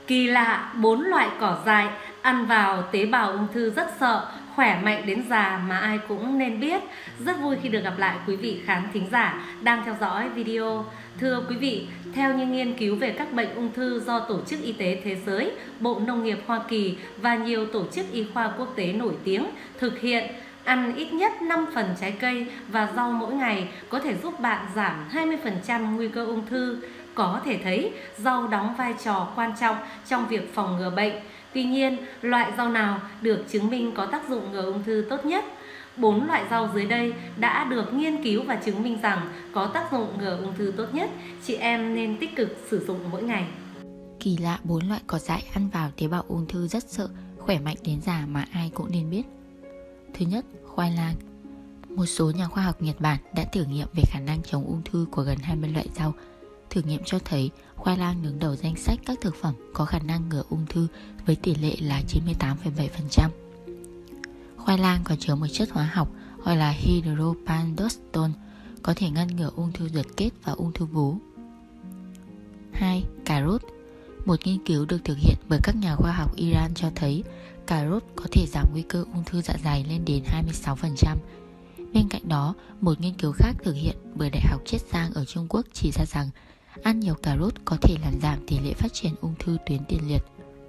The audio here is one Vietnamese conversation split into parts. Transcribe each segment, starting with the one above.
Kỳ lạ, 4 loại cỏ dại ăn vào tế bào ung thư rất sợ, khỏe mạnh đến già mà ai cũng nên biết. Rất vui khi được gặp lại quý vị khán thính giả đang theo dõi video. Thưa quý vị, theo những nghiên cứu về các bệnh ung thư do Tổ chức Y tế Thế giới, Bộ Nông nghiệp Hoa Kỳ và nhiều tổ chức y khoa quốc tế nổi tiếng thực hiện, ăn ít nhất 5 phần trái cây và rau mỗi ngày có thể giúp bạn giảm 20% nguy cơ ung thư. Có thể thấy rau đóng vai trò quan trọng trong việc phòng ngừa bệnh. Tuy nhiên, loại rau nào được chứng minh có tác dụng ngừa ung thư tốt nhất? 4 loại rau dưới đây đã được nghiên cứu và chứng minh rằng có tác dụng ngừa ung thư tốt nhất. Chị em nên tích cực sử dụng mỗi ngày. Kỳ lạ, 4 loại cỏ dại ăn vào tế bào ung thư rất sợ, khỏe mạnh đến già mà ai cũng nên biết. Thứ nhất, khoai lang. Một số nhà khoa học Nhật Bản đã thử nghiệm về khả năng chống ung thư của gần 20 loại rau. Thử nghiệm cho thấy khoai lang đứng đầu danh sách các thực phẩm có khả năng ngừa ung thư với tỷ lệ là 98,7%. Khoai lang có chứa một chất hóa học gọi là hydropandosterone, có thể ngăn ngừa ung thư ruột kết và ung thư vú. 2. Cà rốt. Một nghiên cứu được thực hiện bởi các nhà khoa học Iran cho thấy cà rốt có thể giảm nguy cơ ung thư dạ dày lên đến 26%. Bên cạnh đó, một nghiên cứu khác thực hiện bởi Đại học Chiết Giang ở Trung Quốc chỉ ra rằng ăn nhiều cà rốt có thể làm giảm tỷ lệ phát triển ung thư tuyến tiền liệt.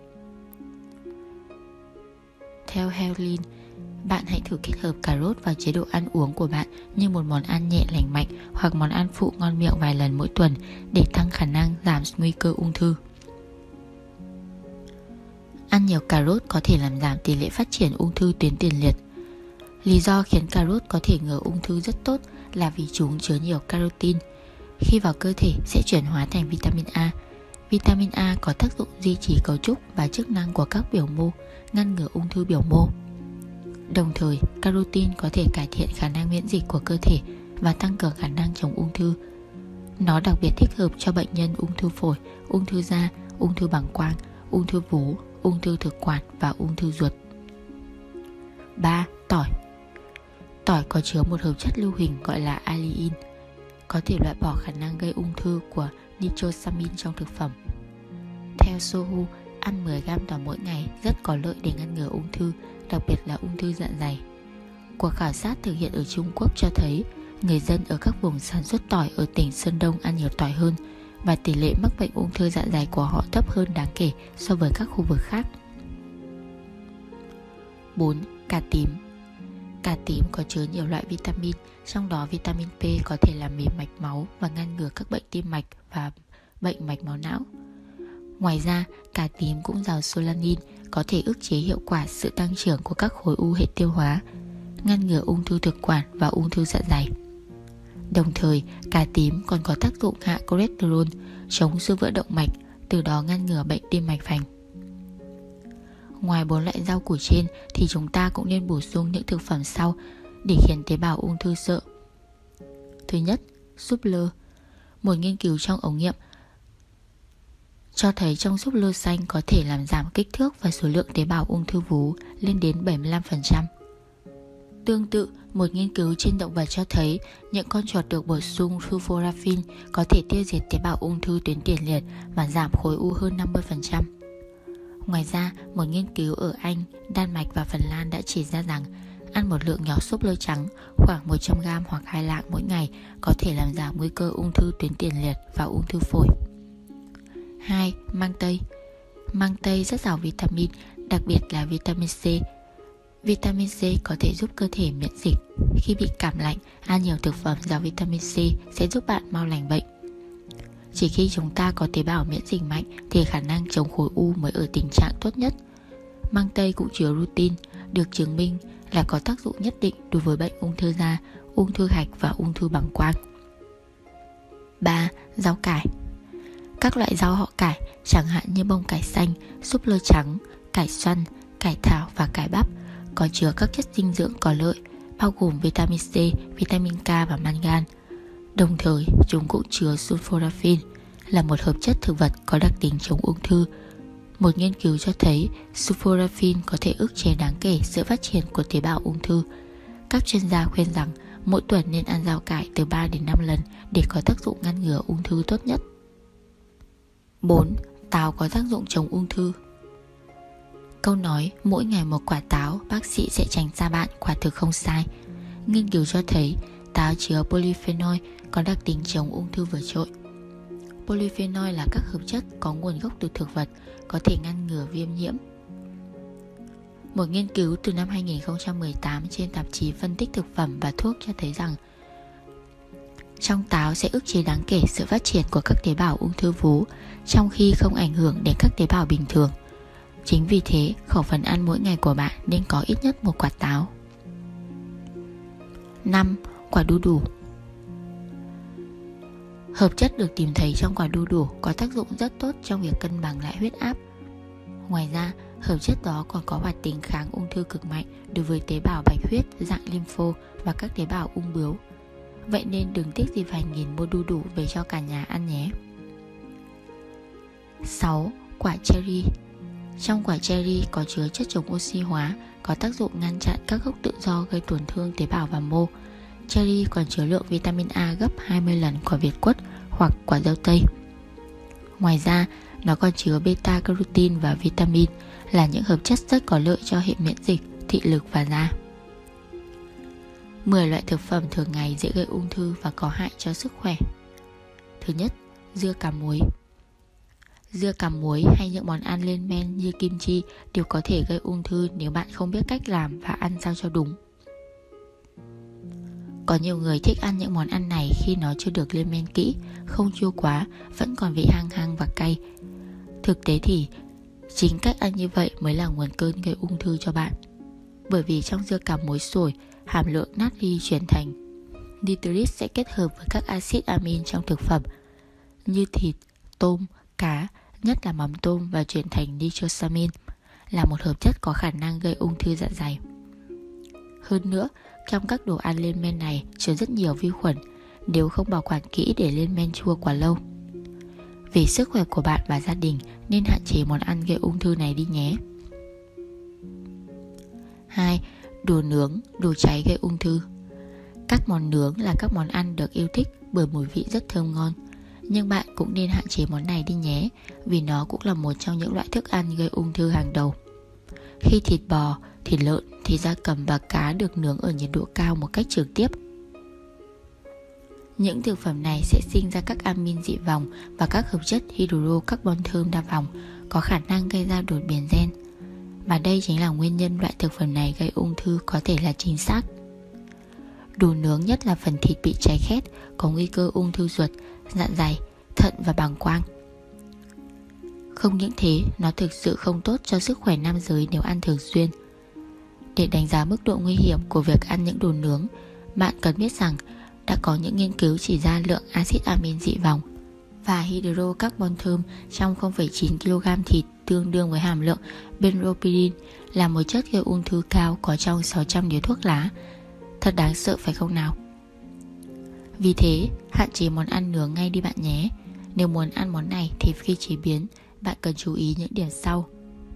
Theo Helen, bạn hãy thử kết hợp cà rốt vào chế độ ăn uống của bạn như một món ăn nhẹ lành mạnh hoặc món ăn phụ ngon miệng vài lần mỗi tuần để tăng khả năng giảm nguy cơ ung thư. Ăn nhiều cà rốt có thể làm giảm tỷ lệ phát triển ung thư tuyến tiền liệt. Lý do khiến cà rốt có thể ngừa ung thư rất tốt là vì chúng chứa nhiều carotin. Khi vào cơ thể sẽ chuyển hóa thành vitamin A. Vitamin A có tác dụng duy trì cấu trúc và chức năng của các biểu mô, ngăn ngừa ung thư biểu mô. Đồng thời, carotin có thể cải thiện khả năng miễn dịch của cơ thể và tăng cường khả năng chống ung thư. Nó đặc biệt thích hợp cho bệnh nhân ung thư phổi, ung thư da, ung thư bàng quang, ung thư vú, ung thư thực quản và ung thư ruột. 3. Tỏi. Tỏi có chứa một hợp chất lưu huỳnh gọi là allicin, có thể loại bỏ khả năng gây ung thư của nitrosamin trong thực phẩm. Theo Sohu, ăn 10 g tỏi mỗi ngày rất có lợi để ngăn ngừa ung thư, đặc biệt là ung thư dạ dày. Cuộc khảo sát thực hiện ở Trung Quốc cho thấy người dân ở các vùng sản xuất tỏi ở tỉnh Sơn Đông ăn nhiều tỏi hơn và tỷ lệ mắc bệnh ung thư dạ dày của họ thấp hơn đáng kể so với các khu vực khác. 4. Cà tím. Cà tím có chứa nhiều loại vitamin, trong đó vitamin P có thể làm mềm mạch máu và ngăn ngừa các bệnh tim mạch và bệnh mạch máu não. Ngoài ra, cà tím cũng giàu solanin, có thể ức chế hiệu quả sự tăng trưởng của các khối u hệ tiêu hóa, ngăn ngừa ung thư thực quản và ung thư dạ dày. Đồng thời, cà tím còn có tác dụng hạ cholesterol, chống xơ vữa động mạch, từ đó ngăn ngừa bệnh tim mạch vành. Ngoài 4 loại rau củ trên thì chúng ta cũng nên bổ sung những thực phẩm sau để khiến tế bào ung thư sợ. Thứ nhất, súp lơ. Một nghiên cứu trong ống nghiệm cho thấy trong súp lơ xanh có thể làm giảm kích thước và số lượng tế bào ung thư vú lên đến 75%. Tương tự, một nghiên cứu trên động vật cho thấy những con chuột được bổ sung sulforaphane có thể tiêu diệt tế bào ung thư tuyến tiền liệt và giảm khối u hơn 50%. Ngoài ra, một nghiên cứu ở Anh, Đan Mạch và Phần Lan đã chỉ ra rằng ăn một lượng nhỏ súp lơ trắng khoảng 100g hoặc 2 lạng mỗi ngày có thể làm giảm nguy cơ ung thư tuyến tiền liệt và ung thư phổi. 2. Măng tây. Măng tây rất giàu vitamin, đặc biệt là vitamin C. Vitamin C có thể giúp cơ thể miễn dịch. Khi bị cảm lạnh, ăn nhiều thực phẩm giàu vitamin C sẽ giúp bạn mau lành bệnh. Chỉ khi chúng ta có tế bào miễn dịch mạnh thì khả năng chống khối u mới ở tình trạng tốt nhất. Măng tây cũng chứa rutin, được chứng minh là có tác dụng nhất định đối với bệnh ung thư da, ung thư hạch và ung thư bàng quang. 3. Rau cải. Các loại rau họ cải, chẳng hạn như bông cải xanh, súp lơ trắng, cải xoăn, cải thảo và cải bắp, có chứa các chất dinh dưỡng có lợi, bao gồm vitamin C, vitamin K và mangan. Đồng thời, chúng cũng chứa sulforaphane, là một hợp chất thực vật có đặc tính chống ung thư. Một nghiên cứu cho thấy sulforaphane có thể ức chế đáng kể sự phát triển của tế bào ung thư. Các chuyên gia khuyên rằng mỗi tuần nên ăn rau cải từ 3 đến 5 lần để có tác dụng ngăn ngừa ung thư tốt nhất. 4. Táo có tác dụng chống ung thư. Câu nói mỗi ngày một quả táo, bác sĩ sẽ tránh xa bạn quả thực không sai. Nghiên cứu cho thấy táo chứa polyphenol có đặc tính chống ung thư vượt trội. Polyphenol là các hợp chất có nguồn gốc từ thực vật, có thể ngăn ngừa viêm nhiễm. Một nghiên cứu từ năm 2018 trên tạp chí phân tích thực phẩm và thuốc cho thấy rằng trong táo sẽ ức chế đáng kể sự phát triển của các tế bào ung thư vú, trong khi không ảnh hưởng đến các tế bào bình thường. Chính vì thế, khẩu phần ăn mỗi ngày của bạn nên có ít nhất một quả táo. 5. Quả đu đủ. Hợp chất được tìm thấy trong quả đu đủ có tác dụng rất tốt trong việc cân bằng lại huyết áp. Ngoài ra, hợp chất đó còn có hoạt tính kháng ung thư cực mạnh đối với tế bào bạch huyết, dạng lympho và các tế bào ung bướu. Vậy nên đừng tiếc gì vài nghìn mua đu đủ về cho cả nhà ăn nhé. 6. Quả cherry. Trong quả cherry có chứa chất chống oxy hóa, có tác dụng ngăn chặn các gốc tự do gây tổn thương tế bào và mô. Cherry còn chứa lượng vitamin A gấp 20 lần quả việt quất hoặc quả dâu tây. Ngoài ra, nó còn chứa beta-carotene và vitamin, là những hợp chất rất có lợi cho hệ miễn dịch, thị lực và da. 10 loại thực phẩm thường ngày dễ gây ung thư và có hại cho sức khỏe. Thứ nhất, dưa cà muối. Dưa cà muối hay những món ăn lên men như kim chi đều có thể gây ung thư nếu bạn không biết cách làm và ăn sao cho đúng. Có nhiều người thích ăn những món ăn này khi nó chưa được lên men kỹ, không chua quá, vẫn còn vị hăng hăng và cay. Thực tế thì chính cách ăn như vậy mới là nguồn cơn gây ung thư cho bạn. Bởi vì trong dưa cà muối sồi, hàm lượng natri chuyển thành nitrit sẽ kết hợp với các axit amin trong thực phẩm như thịt, tôm, cá, nhất là mắm tôm và chuyển thành nitrosamin, là một hợp chất có khả năng gây ung thư dạ dày. Hơn nữa, trong các đồ ăn lên men này chứa rất nhiều vi khuẩn, nếu không bảo quản kỹ để lên men chua quá lâu. Vì sức khỏe của bạn và gia đình nên hạn chế món ăn gây ung thư này đi nhé. 2. Đồ nướng, đồ cháy gây ung thư. Các món nướng là các món ăn được yêu thích bởi mùi vị rất thơm ngon. Nhưng bạn cũng nên hạn chế món này đi nhé, vì nó cũng là một trong những loại thức ăn gây ung thư hàng đầu. Khi thịt bò, thịt lợn, thịt gia cầm và cá được nướng ở nhiệt độ cao một cách trực tiếp, những thực phẩm này sẽ sinh ra các amin dị vòng và các hợp chất hydrocarbon thơm đa vòng có khả năng gây ra đột biến gen. Và đây chính là nguyên nhân loại thực phẩm này gây ung thư có thể là chính xác. Đồ nướng, nhất là phần thịt bị cháy khét, có nguy cơ ung thư ruột, dạ dày, thận và bàng quang. Không những thế, nó thực sự không tốt cho sức khỏe nam giới nếu ăn thường xuyên. Để đánh giá mức độ nguy hiểm của việc ăn những đồ nướng, bạn cần biết rằng đã có những nghiên cứu chỉ ra lượng axit amin dị vòng và hydrocarbon thơm trong 0,9 kg thịt tương đương với hàm lượng benzopirin, là một chất gây ung thư cao có trong 600 điếu thuốc lá. Thật đáng sợ phải không nào? Vì thế, hạn chế món ăn nướng ngay đi bạn nhé. Nếu muốn ăn món này thì khi chế biến, bạn cần chú ý những điểm sau.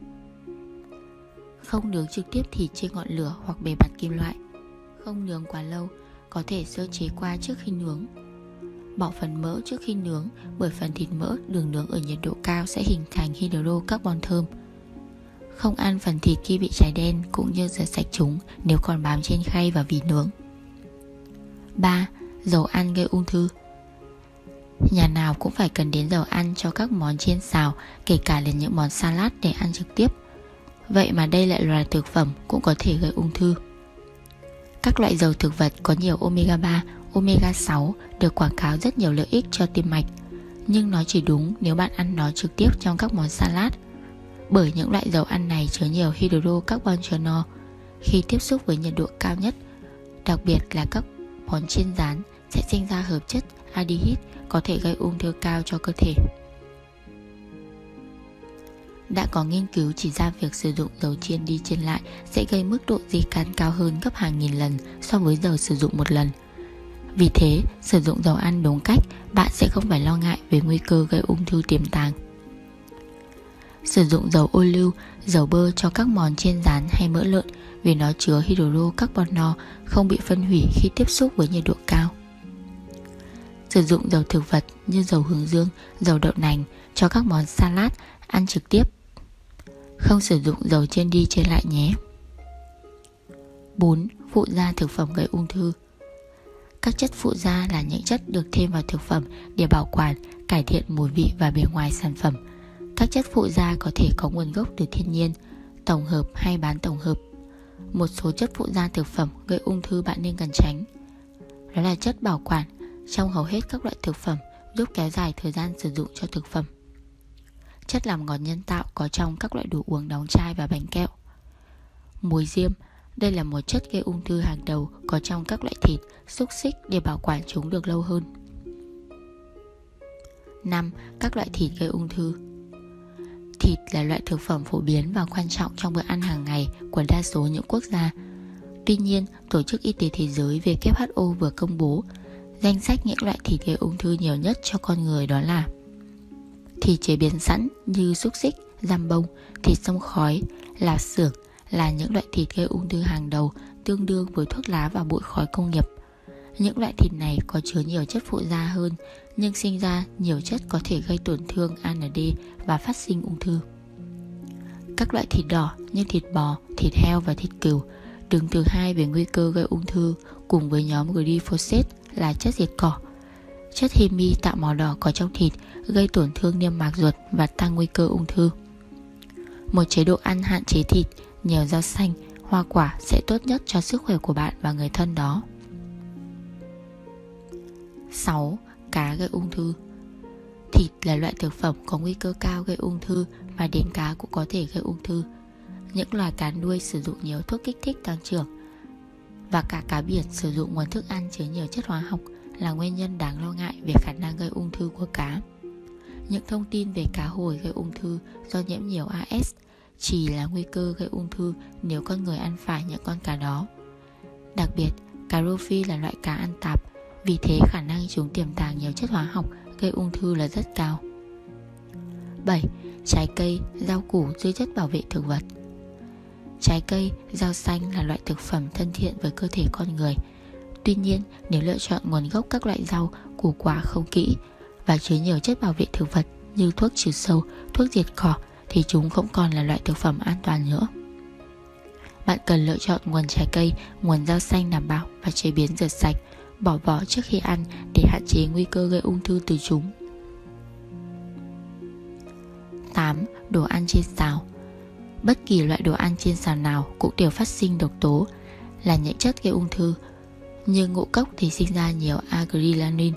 Không nướng trực tiếp thịt trên ngọn lửa hoặc bề mặt kim loại. Không nướng quá lâu, có thể sơ chế qua trước khi nướng. Bỏ phần mỡ trước khi nướng, bởi phần thịt mỡ được nướng ở nhiệt độ cao sẽ hình thành hydrocarbon thơm. Không ăn phần thịt khi bị cháy đen, cũng như rửa sạch chúng nếu còn bám trên khay và vỉ nướng. 3. Dầu ăn gây ung thư. Nhà nào cũng phải cần đến dầu ăn cho các món chiên xào, kể cả là những món salad để ăn trực tiếp. Vậy mà đây lại là thực phẩm cũng có thể gây ung thư. Các loại dầu thực vật có nhiều omega 3, omega 6 được quảng cáo rất nhiều lợi ích cho tim mạch, nhưng nó chỉ đúng nếu bạn ăn nó trực tiếp trong các món salad. Bởi những loại dầu ăn này chứa nhiều hydrocarbon trionol, khi tiếp xúc với nhiệt độ cao nhất, đặc biệt là các món chiên rán, sẽ sinh ra hợp chất aldehyde có thể gây ung thư cao cho cơ thể. Đã có nghiên cứu chỉ ra việc sử dụng dầu chiên đi chiên lại sẽ gây mức độ di căn cao hơn gấp hàng nghìn lần so với dầu sử dụng một lần. Vì thế, sử dụng dầu ăn đúng cách, bạn sẽ không phải lo ngại về nguy cơ gây ung thư tiềm tàng. Sử dụng dầu ô liu, dầu bơ cho các món chiên rán hay mỡ lợn vì nó chứa hydrocarbon không bị phân hủy khi tiếp xúc với nhiệt độ cao. sử dụng dầu thực vật như dầu hướng dương, dầu đậu nành cho các món salad ăn trực tiếp. Không sử dụng dầu chiên đi chiên lại nhé. 4. Phụ gia thực phẩm gây ung thư. Các chất phụ gia là những chất được thêm vào thực phẩm để bảo quản, cải thiện mùi vị và bề ngoài sản phẩm. Các chất phụ gia có thể có nguồn gốc từ thiên nhiên, tổng hợp hay bán tổng hợp. Một số chất phụ gia thực phẩm gây ung thư bạn nên cần tránh. Đó là chất bảo quản trong hầu hết các loại thực phẩm, giúp kéo dài thời gian sử dụng cho thực phẩm. Chất làm ngọt nhân tạo có trong các loại đồ uống đóng chai và bánh kẹo. Muối diêm, đây là một chất gây ung thư hàng đầu có trong các loại thịt, xúc xích để bảo quản chúng được lâu hơn. 5. Các loại thịt gây ung thư. Thịt là loại thực phẩm phổ biến và quan trọng trong bữa ăn hàng ngày của đa số những quốc gia. Tuy nhiên, Tổ chức Y tế Thế giới WHO vừa công bố danh sách những loại thịt gây ung thư nhiều nhất cho con người, đó là thịt chế biến sẵn như xúc xích, giam bông, thịt xông khói, lạp xưởng là những loại thịt gây ung thư hàng đầu, tương đương với thuốc lá và bụi khói công nghiệp. Những loại thịt này có chứa nhiều chất phụ gia hơn, nhưng sinh ra nhiều chất có thể gây tổn thương AND và phát sinh ung thư. Các loại thịt đỏ như thịt bò, thịt heo và thịt cừu đứng thứ 2 về nguy cơ gây ung thư, cùng với nhóm glyphosate là chất diệt cỏ. Chất hemi tạo màu đỏ có trong thịt gây tổn thương niêm mạc ruột và tăng nguy cơ ung thư. Một chế độ ăn hạn chế thịt, nhiều rau xanh, hoa quả sẽ tốt nhất cho sức khỏe của bạn và người thân đó. 6. Cá gây ung thư. Thịt là loại thực phẩm có nguy cơ cao gây ung thư và đến cá cũng có thể gây ung thư. Những loài cá nuôi sử dụng nhiều thuốc kích thích tăng trưởng và cả cá biển sử dụng nguồn thức ăn chứa nhiều chất hóa học là nguyên nhân đáng lo ngại về khả năng gây ung thư của cá. Những thông tin về cá hồi gây ung thư do nhiễm nhiều AS chỉ là nguy cơ gây ung thư nếu con người ăn phải những con cá đó. Đặc biệt, cá rô phi là loại cá ăn tạp, vì thế khả năng chúng tiềm tàng nhiều chất hóa học gây ung thư là rất cao. 7. Trái cây, rau củ chứa chất bảo vệ thực vật. Trái cây, rau xanh là loại thực phẩm thân thiện với cơ thể con người. Tuy nhiên, nếu lựa chọn nguồn gốc các loại rau, củ quả không kỹ và chứa nhiều chất bảo vệ thực vật như thuốc trừ sâu, thuốc diệt cỏ thì chúng không còn là loại thực phẩm an toàn nữa. Bạn cần lựa chọn nguồn trái cây, nguồn rau xanh đảm bảo và chế biến rửa sạch, bỏ vỏ trước khi ăn để hạn chế nguy cơ gây ung thư từ chúng. 8. Đồ ăn chiên xào. Bất kỳ loại đồ ăn chiên xào nào cũng đều phát sinh độc tố là những chất gây ung thư. Như ngũ cốc thì sinh ra nhiều agrilanin.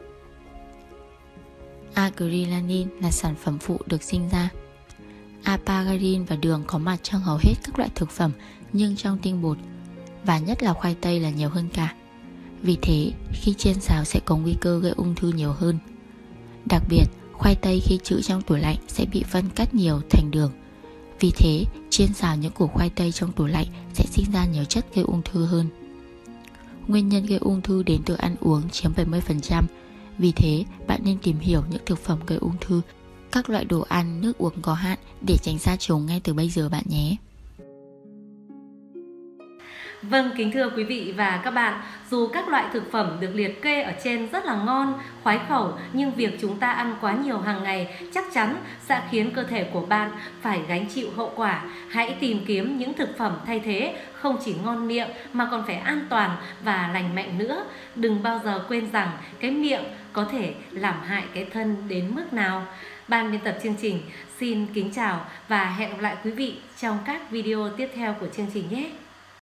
Agrilanin là sản phẩm phụ được sinh ra. Apagarin và đường có mặt trong hầu hết các loại thực phẩm, nhưng trong tinh bột và nhất là khoai tây là nhiều hơn cả. Vì thế, khi chiên xào sẽ có nguy cơ gây ung thư nhiều hơn. Đặc biệt, khoai tây khi trữ trong tủ lạnh sẽ bị phân cắt nhiều thành đường. Vì thế, chiên xào những củ khoai tây trong tủ lạnh sẽ sinh ra nhiều chất gây ung thư hơn. Nguyên nhân gây ung thư đến từ ăn uống chiếm 70%. Vì thế, bạn nên tìm hiểu những thực phẩm gây ung thư, các loại đồ ăn, nước uống có hạn để tránh xa chúng ngay từ bây giờ bạn nhé. Vâng, kính thưa quý vị và các bạn, dù các loại thực phẩm được liệt kê ở trên rất là ngon, khoái khẩu, nhưng việc chúng ta ăn quá nhiều hàng ngày chắc chắn sẽ khiến cơ thể của bạn phải gánh chịu hậu quả. Hãy tìm kiếm những thực phẩm thay thế không chỉ ngon miệng mà còn phải an toàn và lành mạnh nữa. Đừng bao giờ quên rằng cái miệng có thể làm hại cái thân đến mức nào. Ban biên tập chương trình xin kính chào và hẹn gặp lại quý vị trong các video tiếp theo của chương trình nhé.